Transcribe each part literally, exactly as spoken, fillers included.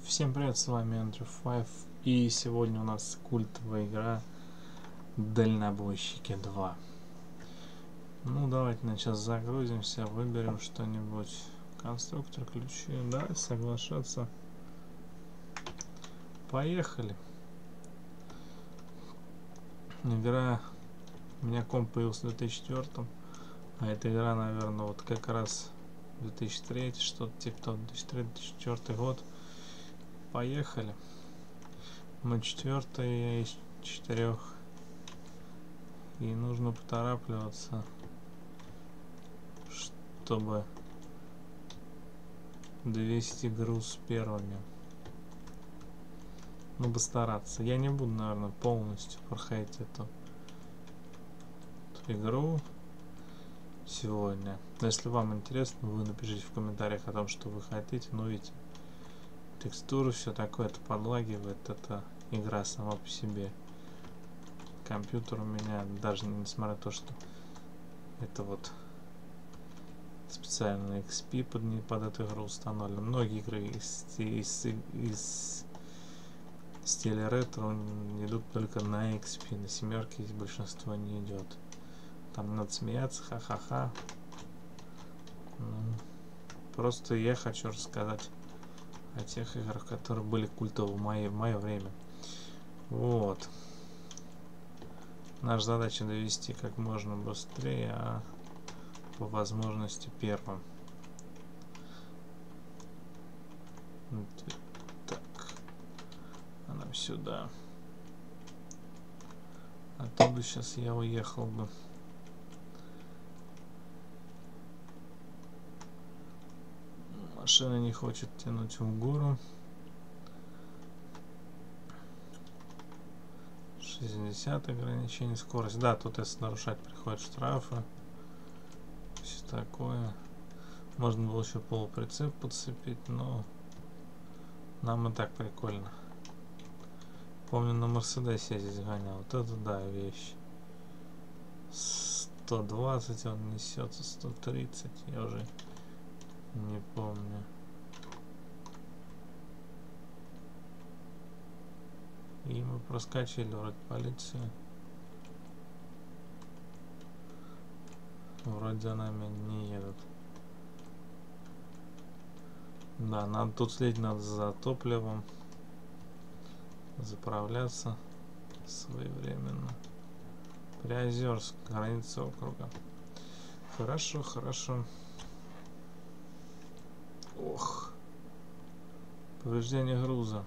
Всем привет, с вами Andrew Five, и сегодня у нас культовая игра Дальнобойщики два. Ну давайте на сейчас загрузимся, выберем что-нибудь. Конструктор, ключи, да, соглашаться. Поехали. Игра, у меня комп появился в две тысячи четвёртом, а эта игра, наверное, вот как раз две тысячи третий, что-то типа того, две тысячи третий — две тысячи четвёртый год. Поехали. Мы четвертый из четырех, и нужно поторапливаться, чтобы довести груз первыми. Ну, постараться. Я не буду, наверное, полностью проходить эту, эту игру сегодня. Но если вам интересно, вы напишите в комментариях о том, что вы хотите. Но видите, текстуры, все такое, это подлагивает. Это игра сама по себе. Компьютер у меня, даже несмотря на то, что это вот специально икс пи под, под эту игру установлен. Многие игры из, из, из стиля ретро идут только на икс пи, на семерке здесь большинство не идет. Там надо смеяться, ха-ха-ха. Ну, просто я хочу рассказать о тех играх, которые были культовы в мое, в мое время. Вот. Наша задача довести как можно быстрее, а по возможности первым. Так, а нам сюда. Оттуда сейчас я уехал бы. Машина не хочет тянуть в гору. шестьдесят ограничение скорости. Да, тут если нарушать, приходят штрафы. Все такое. Можно было еще полуприцеп подцепить, но нам и так прикольно. Помню, на Мерседесе я здесь гонял. Вот это да, вещь. сто двадцать он несется, сто тридцать, я уже не помню. И мы проскочили вроде полицию. Вроде за нами не едут. Да, надо тут следить, надо за топливом. Заправляться своевременно. Приозерск, граница округа. Хорошо, хорошо. Ох. Повреждение груза.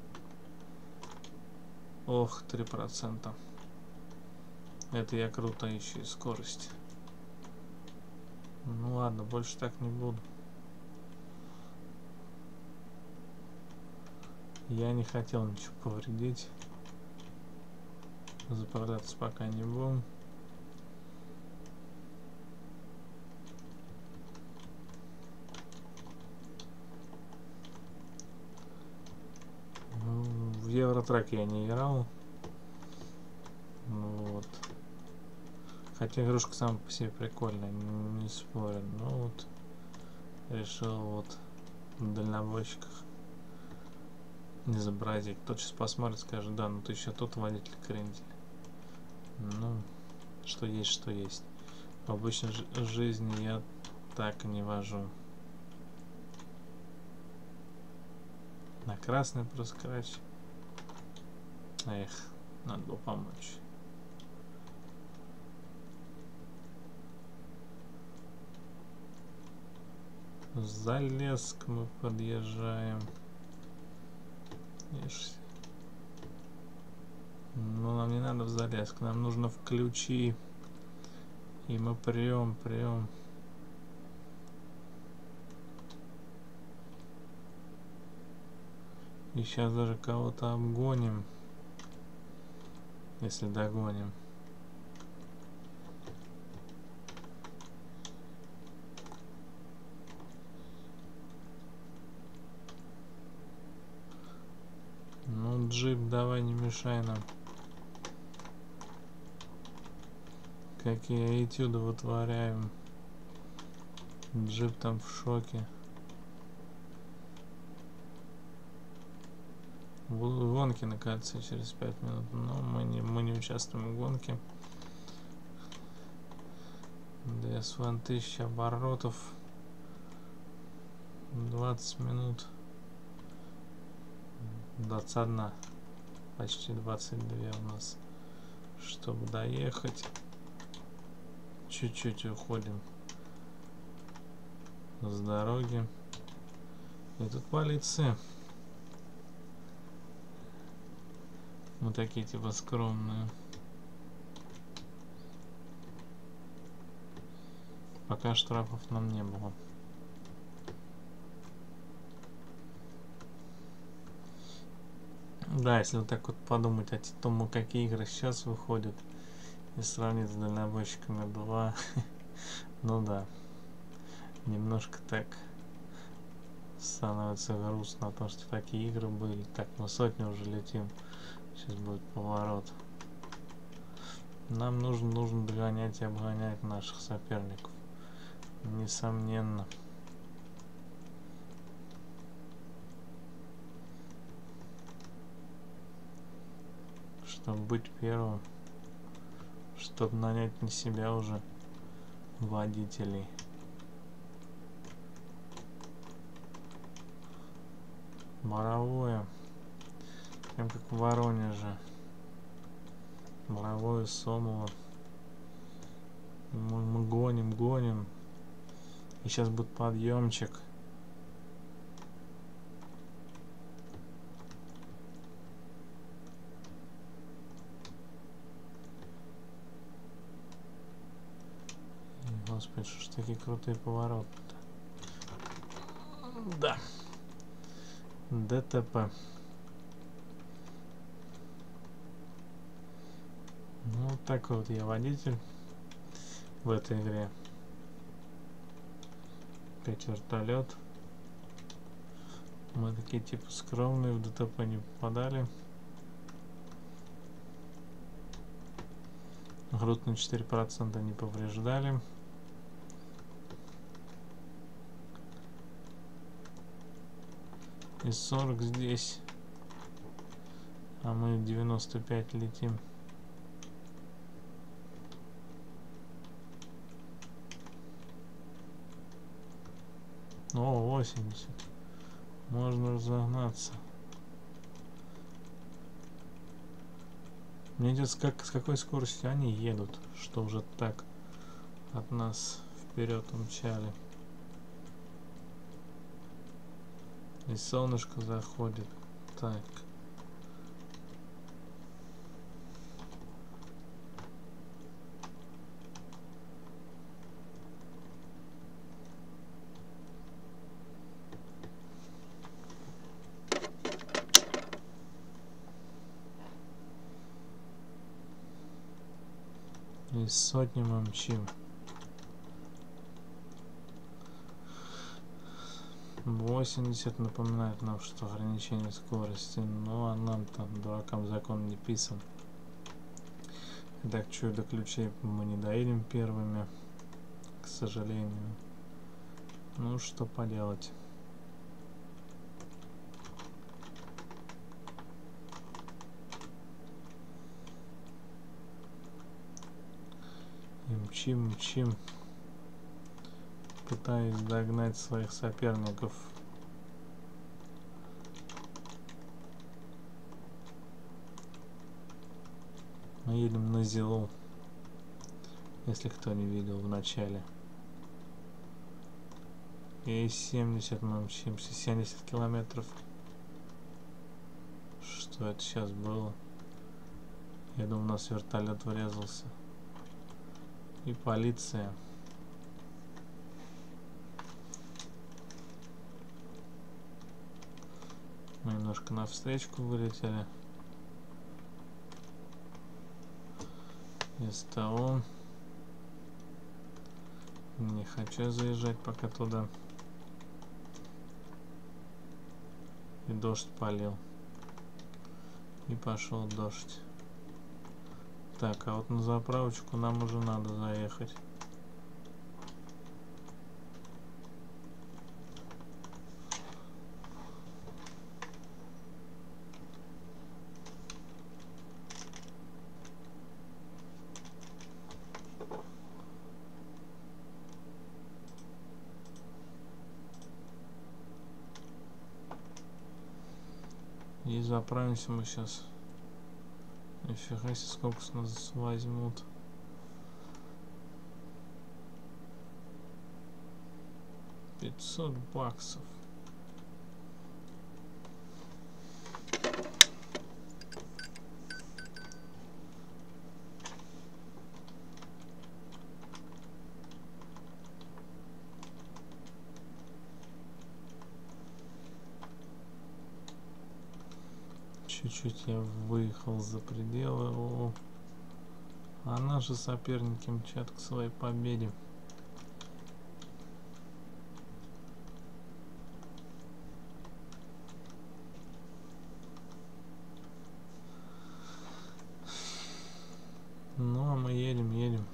Ох, три процента. Это я круто ищу и скорость. Ну ладно, больше так не буду. Я не хотел ничего повредить. Заправляться пока не будем. В Евротрак я не играл. Вот. Хотя игрушка сама по себе прикольная, не спорю. Но вот решил вот в дальнобойщиках изобразить. Кто сейчас посмотрит, скажет: да, ну ты еще тот водитель крендель. Ну, что есть, что есть. В обычной жизни я так не вожу. На красный проскач. Эх, надо было помочь. Залеск мы подъезжаем. Ишь. Но нам не надо в Залеск, нам нужно в Ключи. И мы прем, прем. И сейчас даже кого-то обгоним. Если догоним. Ну, джип, давай, не мешай нам. Какие этюды вытворяем. Джип там в шоке. Гонки на кольце через пять минут, но мы не, мы не участвуем в гонке. ди эс один тысяча оборотов, двадцать минут, двадцать один, почти двадцать два у нас, чтобы доехать. Чуть-чуть уходим с дороги. И тут полиция. Мы такие типа скромные. Пока штрафов нам не было. Да, если вот так вот подумать о том, какие игры сейчас выходят, и сравнить с дальнобойщиками два, ну да, немножко так становится грустно, потому что такие игры были. Так, мы сотню уже летим, сейчас будет поворот. Нам нужно, нужно догонять и обгонять наших соперников, несомненно. Чтобы быть первым, чтобы нанять на себя уже водителей. Боровое, прям как в Воронеже. Боровое, Сомово. Мы, мы гоним, гоним. И сейчас будет подъемчик. Господи, что ж такие крутые повороты-то. Да. ДТП. Ну, вот такой вот я водитель в этой игре. Опять вертолет. Мы такие типа скромные, в ДТП не попадали. Груд на четыре процента не повреждали. И сорок здесь, а мы девяносто пять летим. О, восемьдесят. Можно разогнаться. Мне интересно, как, с какой скоростью они едут, что уже так от нас вперед умчали. И солнышко заходит. Так. И сотни мы мчим. восемьдесят напоминает нам, что ограничение скорости, ну а нам там, дуракам, закон не писан. Так, что до ключей мы не доедем первыми, к сожалению. Ну, что поделать. И мчим, мчим, пытаясь догнать своих соперников. Мы едем на Зилу, если кто не видел в начале. И семьдесят мы мчимся, семьдесят километров. Что это сейчас было? Я думаю, у нас вертолет врезался. И полиция. Мы немножко навстречку вылетели. Из того. Не хочу заезжать пока туда. И дождь полил. И пошел дождь. Так, а вот на заправочку нам уже надо заехать. И заправимся мы сейчас. Нифига себе, сколько с нас возьмут. пятьсот баксов. Чуть-чуть я выехал за пределы. О, а наши соперники мчат к своей победе. Ну, а мы едем, едем.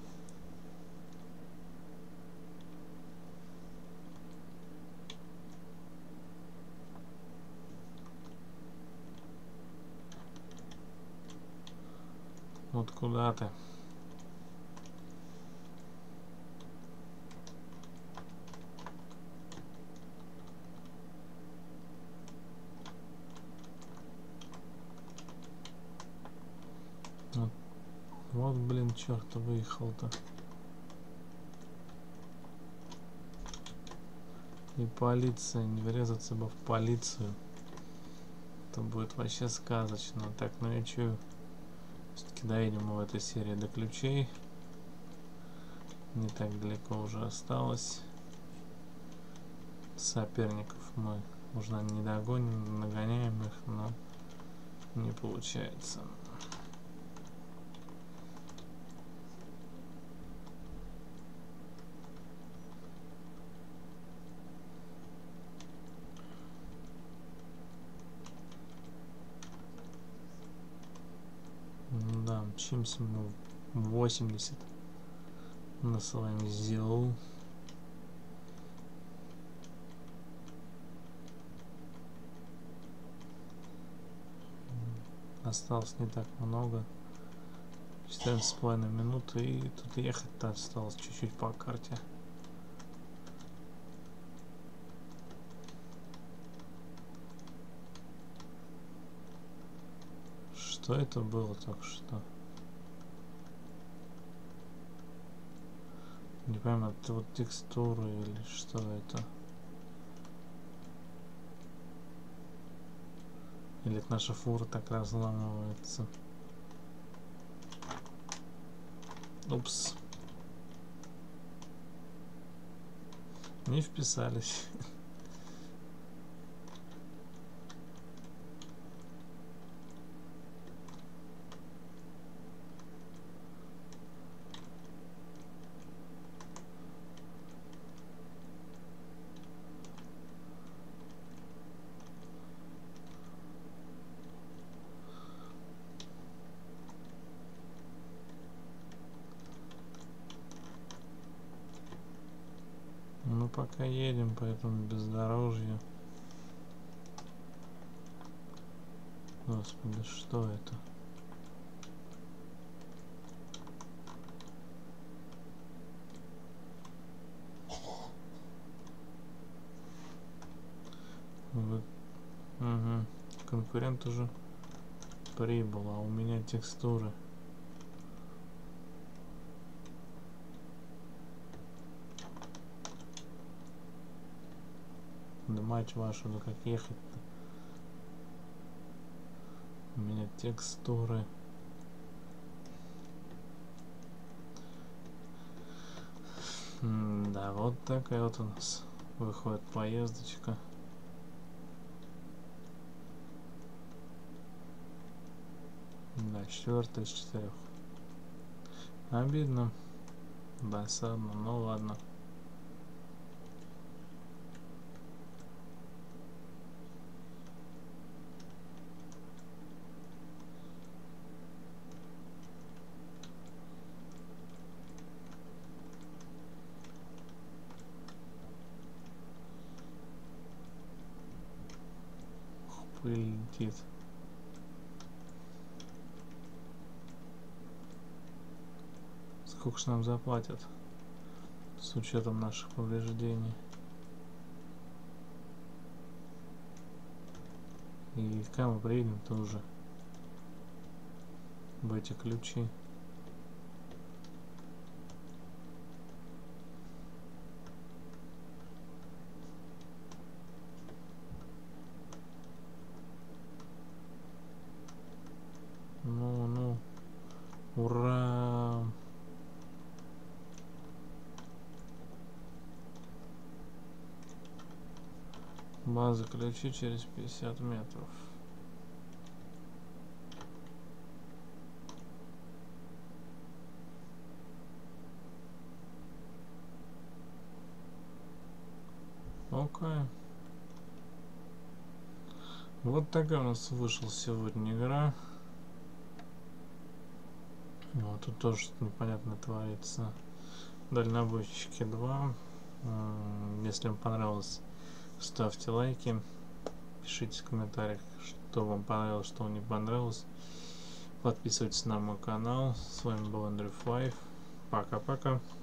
Вот куда ты? Вот, вот блин, черт, выехал-то. И полиция, не врезаться бы в полицию. Это будет вообще сказочно. Так, ну я чую. Все-таки доедем мы в этой серии до ключей. Не так далеко уже осталось. Соперников мы уже не догоним, нагоняем их, но не получается. Да, мчимся мы восемьдесят на своем ЗИЛ. Осталось не так много. четырнадцать с половиной минут, и тут ехать-то осталось чуть-чуть по карте. Что это было только что? Не пойму, это вот текстуры или что это? Или это наша фура так разламывается? Упс. Не вписались. Мы пока едем по этому бездорожью. Господи, что это? Вот. Угу. Конкурент уже прибыл, а у меня текстуры. Да мать вашу, ну как ехать-то? У меня текстуры. М да, вот такая вот у нас выходит поездочка. Да, четвертая из четырех. Обидно. Досадно, ну ладно. Пыль летит. Сколько ж нам заплатят с учетом наших повреждений? И когда мы приедем тоже в эти ключи. Ну, ну, ура! База ключи через пятьдесят метров. Окей. Вот такая у нас вышла сегодня игра. Вот тут тоже что-то непонятно творится. Дальнобойщики два. Если вам понравилось, ставьте лайки. Пишите в комментариях, что вам понравилось, что вам не понравилось. Подписывайтесь на мой канал. С вами был Андрей Файв. Пока-пока.